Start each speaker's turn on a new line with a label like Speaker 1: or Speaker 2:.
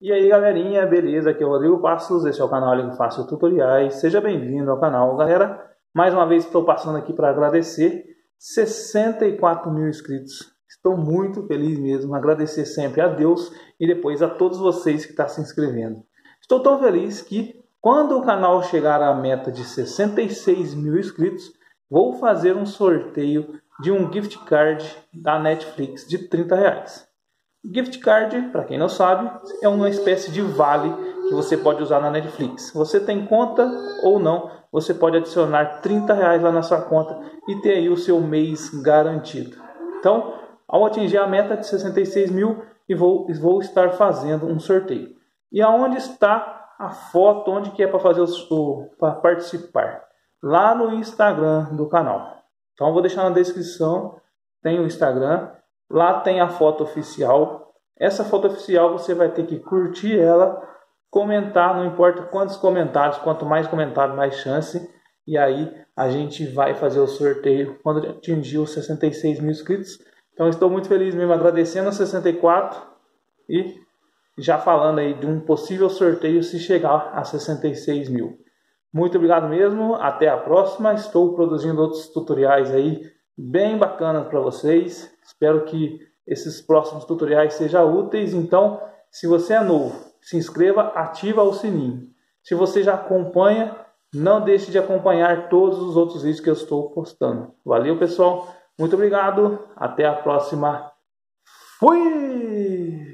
Speaker 1: E aí galerinha, beleza? Aqui é o Rodrigo Passos, esse é o canal Ligo Fácil Tutoriais. Seja bem-vindo ao canal, galera. Mais uma vez estou passando aqui para agradecer 64 mil inscritos. Estou muito feliz mesmo, agradecer sempre a Deus e depois a todos vocês que estão se inscrevendo. Estou tão feliz que quando o canal chegar à meta de 66 mil inscritos, vou fazer um sorteio de um gift card da Netflix de R$ 30. Gift card, para quem não sabe, é uma espécie de vale que você pode usar na Netflix. Você tem conta ou não, você pode adicionar R$ 30 lá na sua conta e ter aí o seu mês garantido. Então, ao atingir a meta de 66 mil, vou estar fazendo um sorteio. E aonde está a foto, onde que é para fazer para participar? Lá no Instagram do canal. Então, vou deixar na descrição, tem o Instagram. Lá tem a foto oficial. Essa foto oficial você vai ter que curtir ela, comentar, não importa quantos comentários, quanto mais comentário, mais chance. E aí a gente vai fazer o sorteio quando atingir os 66 mil inscritos. Então estou muito feliz mesmo, agradecendo a 64 e já falando aí de um possível sorteio se chegar a 66 mil. Muito obrigado mesmo, até a próxima. Estou produzindo outros tutoriais aí bem bacanas para vocês. Espero que esses próximos tutoriais sejam úteis. Então, se você é novo, se inscreva, ativa o sininho. Se você já acompanha, não deixe de acompanhar todos os outros vídeos que eu estou postando. Valeu, pessoal. Muito obrigado. Até a próxima. Fui!